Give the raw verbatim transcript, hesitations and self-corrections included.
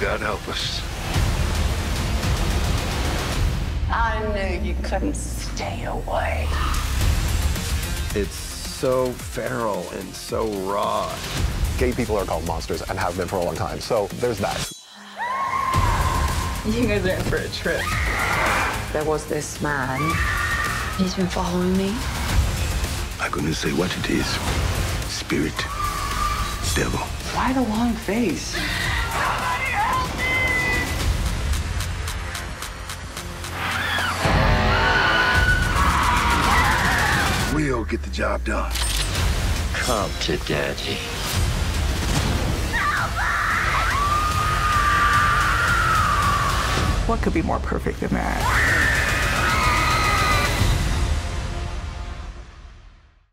God help us. I knew you couldn't stay away. It's so feral and so raw. Gay people are called monsters and have been for a long time, so there's that. You guys are in for a trip. There was this man. He's been following me. I couldn't say what it is. Spirit. Devil. Why the long face? We'll get the job done. Come to daddy. What could be more perfect than that?